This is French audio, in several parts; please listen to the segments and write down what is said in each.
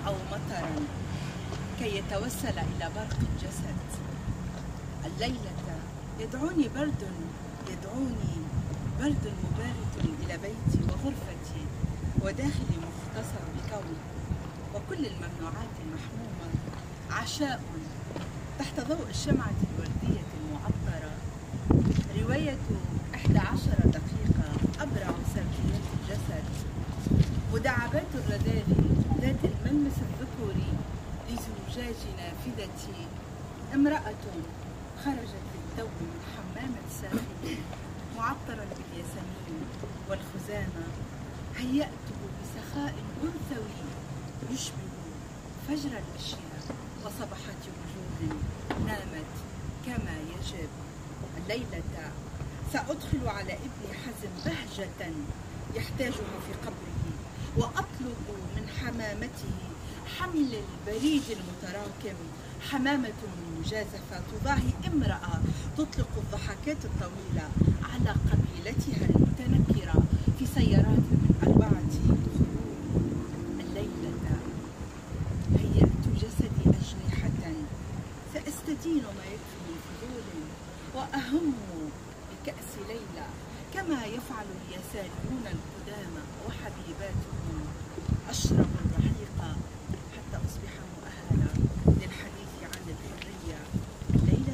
أو مطرا كي يتوسل إلى برق الجسد. الليلة يدعوني برد مبارد إلى بيتي وغرفتي وداخلي مختصر بكون، وكل الممنوعات المحمومة عشاء تحت ضوء الشمعة الوردية المعطرة. رواية 11 دقيقة أبرع سلبيات الجسد، مداعبات الرذاذ ذات الملمس الذكوري لزجاج نافذتي. امرأة خرجت للتو من حمام ساخن معطرا بالياسمين والخزامة، هيأته بسخاء أنثوي يشبه فجر الأشياء وصبحت وجوه نامت كما يجب. الليلة سأدخل على ابن حزم بهجة يحتاجها في قبره، وأطلب من حمامته حمل البريد المتراكم. حمامة مجازفة تضاهي امرأة تطلق الضحكات الطويلة على قبيلتها المتنكرة في سيارات من 4 دخول. الليلة هيأت جسدي أجنحة، سأستدين ما يكفي من فضول وأهم بكأس ليلى كما يفعل اليساريون القدامى وحبيباتهم. أشرب الرحيق حتى أصبح مؤهلا للحديث عن الحرية. الليلة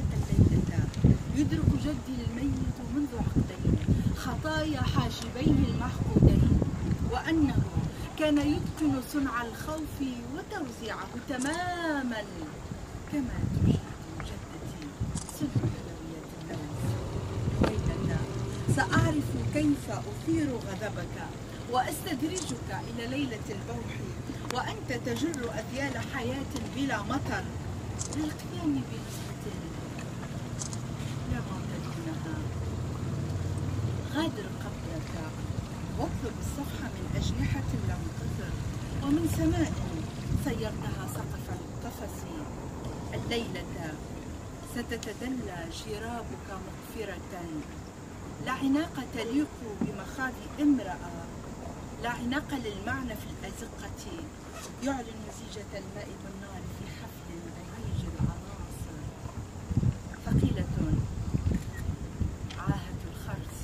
يدرك جدي الميت منذ عقدين خطايا حاجبيه المعقودين، وأنه كان يتقن صنع الخوف وتوزيعه تماما كما تجيد جدتي صنع حلويات اللوز. الليلة سأعرف كيف أثير غضبك وأستدرجك إلى ليلة البوح، وأنت تجر أذيال حياة بلا مطر للقيام بنسبة لا معتدونها. غادر قبلك واطلب الصفح من أجنحة لم تطر ومن سماء سيرتها سقف القفص. الليلة ستتدلى شرابك مغفرة، لا عناق تليق بمخاض امرأة، لا عناق للمعنى في الأزقة يعلن زيجة الماء بالنار في حفل بهيج العناصر. ثقيلة عاهة الخرس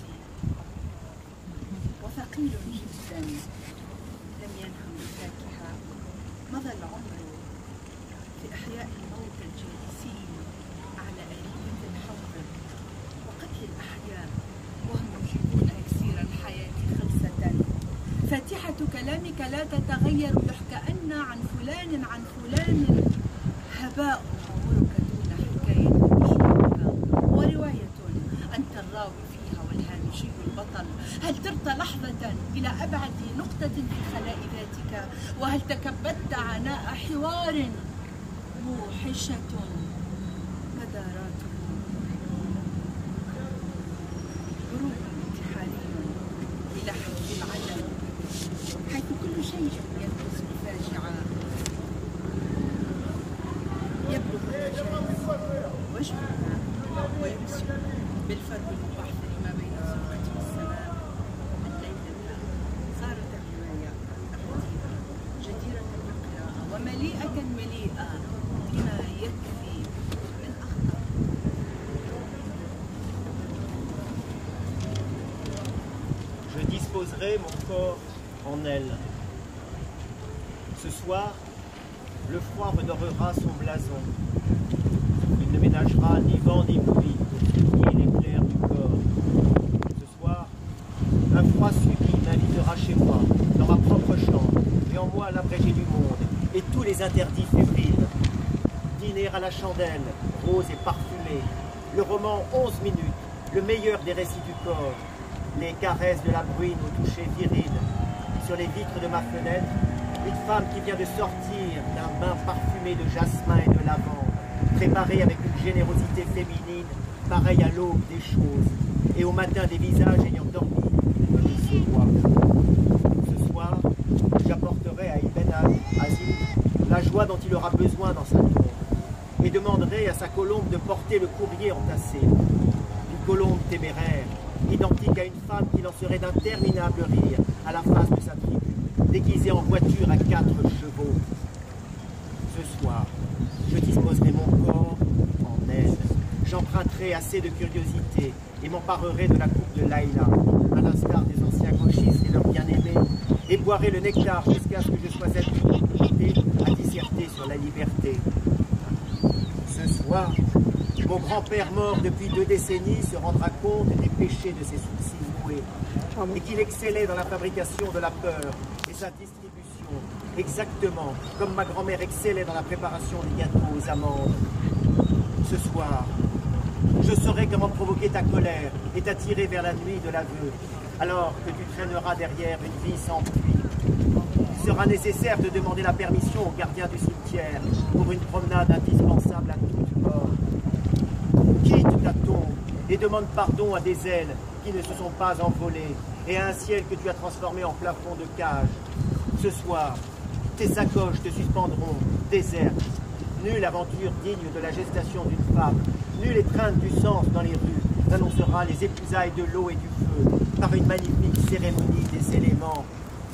وثقيل جدا لم ينهم بفاكهة. مضى العمر في إحياء الموتى الجالسين على آلية الحوض وقتل الأحياء وهم يجيبون إكسير الحياة خلسة. فاتحة كلامك لا تتغير، يحكى أن عن فلان عن فلان هباء عمرك دون حكاية تشبهك ورواية أنت الراوي فيها والهامشي البطل. هل ترت لحظة إلى أبعد نقطة في خلاء ذاتك؟ وهل تكبدت عناء حوار موحشة مداراته هروب انتحاري إلى حد العدم، حيث كل شيء ينقص الفاجعة يبلغ المجال وجهها ويمسك بالفرد المبحثر ما بين الزرقة والسماء. الليلة صارت الرواية خطيرة جديرة بالقراءة ومليئة بما يكفي من أخطاء. Je disposerai mon corps en elle. Ce soir, le froid redorera son blason. Il ne ménagera ni vent ni pluie, ni l'éclair du corps. Ce soir, un froid subit m'invitera chez moi, dans ma propre chambre, et en moi l'abrégé du monde, et tous les interdits fébriles. Dîner à la chandelle, rose et parfumé, le roman 11 minutes, le meilleur des récits du corps, les caresses de la bruine au toucher viril. Sur les vitres de ma fenêtre, une femme qui vient de sortir d'un bain parfumé de jasmin et de lavande, préparée avec une générosité féminine, pareille à l'aube des choses, et au matin des visages ayant dormi, comme il se voit. Ce soir, j'apporterai à Ibn Hazm la joie dont il aura besoin dans sa tombe, et demanderai à sa colombe de porter le courrier entassé. Une colombe téméraire, identique à une femme qui lancerait d'interminables rires à la face de sa tribu, déguisée en voiture à 4 chevaux. montrerai assez de curiosité et m'emparerai de la coupe de Laïla, à l'instar des anciens gauchistes et leurs bien-aimés, et boirai le nectar jusqu'à ce que je sois habilité à disserter sur la liberté. Ce soir, mon grand-père mort depuis 2 décennies se rendra compte des péchés de ses sourcils noués, et qu'il excellait dans la fabrication de la peur et sa distribution, exactement comme ma grand-mère excellait dans la préparation des gâteaux aux amandes. Ce soir, je saurai comment provoquer ta colère et t'attirer vers la nuit de l'aveu, alors que tu traîneras derrière une vie sans pluie. Il sera nécessaire de demander la permission au gardien du cimetière pour une promenade indispensable à toute mort. Quitte ta tombe et demande pardon à des ailes qui ne se sont pas envolées et à un ciel que tu as transformé en plafond de cage. Ce soir, tes sacoches te suspendront désertes. Nulle aventure digne de la gestation d'une femme, nulle étreinte du sens dans les rues n'annoncera les épousailles de l'eau et du feu par une magnifique cérémonie des éléments.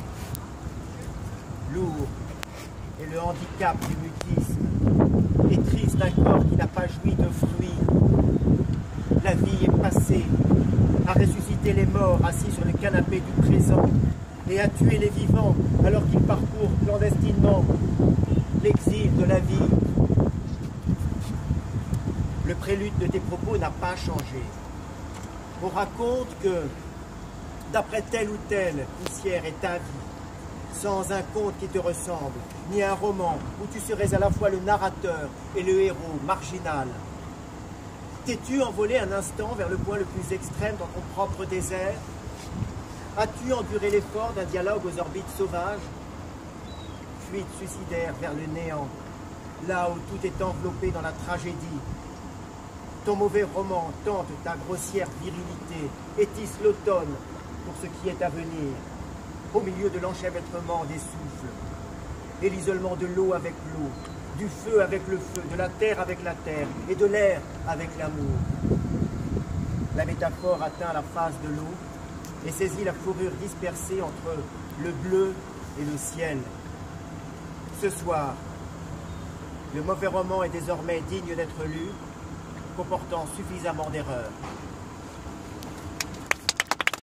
Lourd est le handicap du mutisme, et triste un corps qui n'a pas joui de fruits. La vie est passée, à ressusciter les morts assis sur le canapé du présent, et à tuer les vivants alors qu'ils parcourent clandestinement l'exil de la vie. Le prélude de tes propos n'a pas changé. On raconte que, d'après telle ou telle poussière est ta vie, sans un conte qui te ressemble, ni un roman où tu serais à la fois le narrateur et le héros marginal. T'es-tu envolé un instant vers le point le plus extrême dans ton propre désert? As-tu enduré l'effort d'un dialogue aux orbites sauvages? Fuite suicidaire vers le néant, là où tout est enveloppé dans la tragédie. Ton mauvais roman tente ta grossière virilité et tisse l'automne pour ce qui est à venir, au milieu de l'enchevêtrement des souffles et l'isolement de l'eau avec l'eau, du feu avec le feu, de la terre avec la terre et de l'air avec l'amour. La métaphore atteint la face de l'eau et saisit la fourrure dispersée entre le bleu et le ciel. Ce soir, le mauvais roman est désormais digne d'être lu, comportant suffisamment d'erreurs.